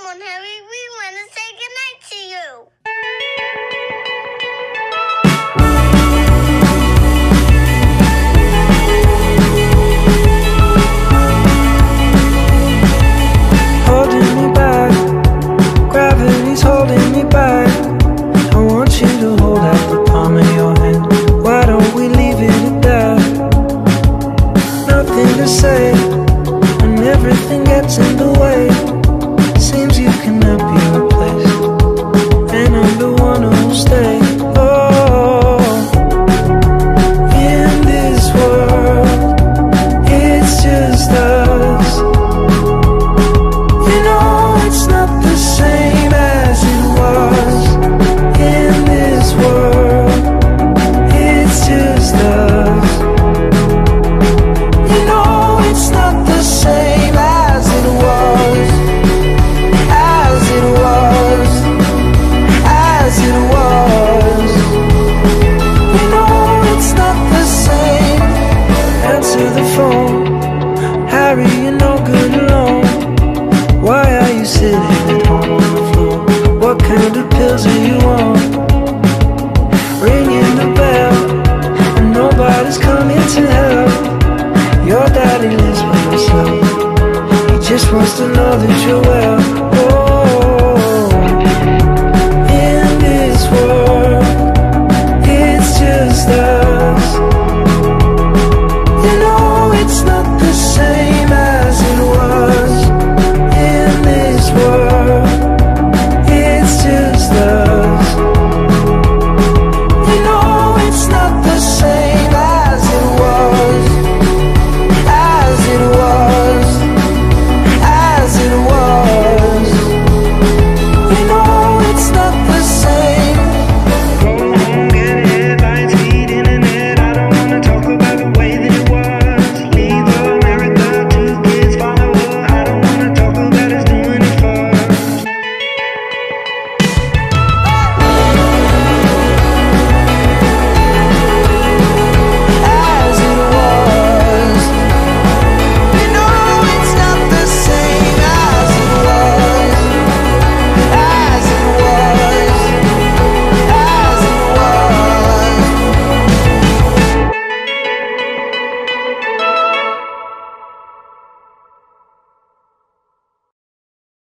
on, Harry. We want to say goodnight to you. Holding me back, gravity's holding me back. I want you to hold out the palm of your hand. Why don't we leave it at that? Nothing to say when everything gets in the way. Seems you cannot be replaced, and I'm the one who'll stay. Oh, in this world, it's just us. You know it's not the same as it was. In this world, it's just us. You know it's not the same as it was. As it was. As it was. You know it's not the same. Answer the phone. Harry, you're no good alone. Why are you sitting at home on the floor? What kind of pills are you on? Ringing the bell, and nobody's coming to help. Your daddy lives by himself. He just wants to know that you're well. Oh,